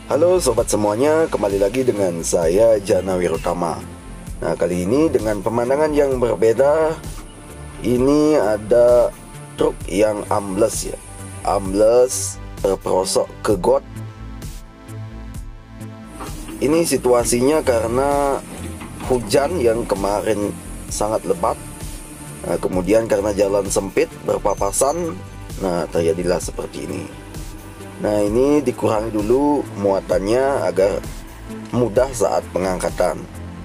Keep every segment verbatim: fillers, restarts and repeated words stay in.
Halo sobat semuanya, kembali lagi dengan saya Jana Wirutama. Nah, kali ini dengan pemandangan yang berbeda. Ini ada truk yang ambles ya. Ambles terperosok ke got. Ini situasinya karena hujan yang kemarin sangat lebat. Nah, kemudian karena jalan sempit berpapasan, nah terjadilah seperti ini. Nah, ini dikurangi dulu muatannya agar mudah saat pengangkatan.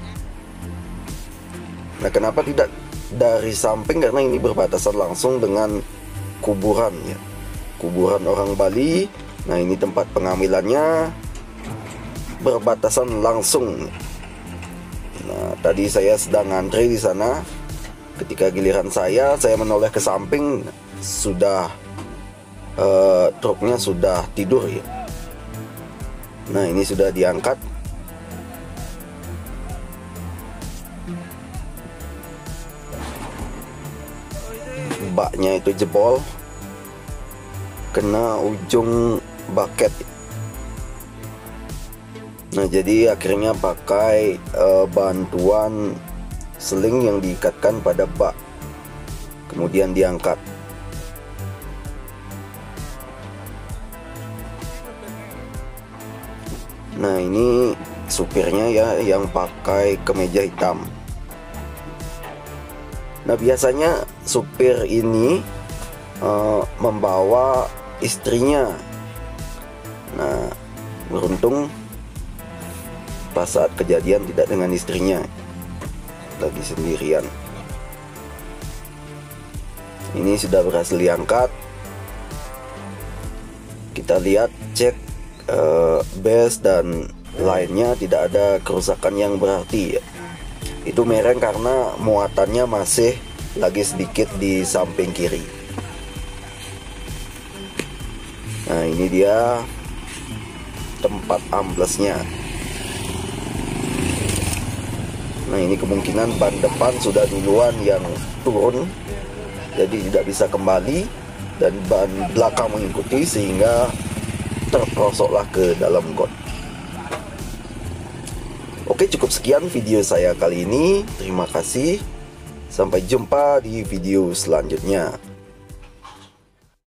Nah, kenapa tidak dari samping? Karena ini berbatasan langsung dengan kuburan ya. Kuburan orang Bali. Nah, ini tempat pengambilannya berbatasan langsung. Nah, tadi saya sedang ngantri di sana. Ketika giliran saya, saya menoleh ke samping, sudah Uh, truknya sudah tidur ya. Nah, ini sudah diangkat. Baknya itu jebol, kena ujung baket. Nah, jadi akhirnya pakai uh, bantuan seling yang diikatkan pada bak, kemudian diangkat. Nah, ini supirnya ya yang pakai kemeja hitam. Nah, biasanya supir ini uh, membawa istrinya. Nah, beruntung pas saat kejadian tidak dengan istrinya, lagi sendirian. Ini sudah berhasil diangkat. Kita lihat, cek Uh, base dan lainnya tidak ada kerusakan yang berarti ya. Itu mereng karena muatannya masih lagi sedikit di samping kiri. Nah, ini dia tempat amblesnya. Nah, ini kemungkinan ban depan sudah duluan yang turun, jadi tidak bisa kembali, dan ban belakang mengikuti sehingga terperosoklah ke dalam got. Oke, cukup sekian video saya kali ini. Terima kasih. Sampai jumpa di video selanjutnya.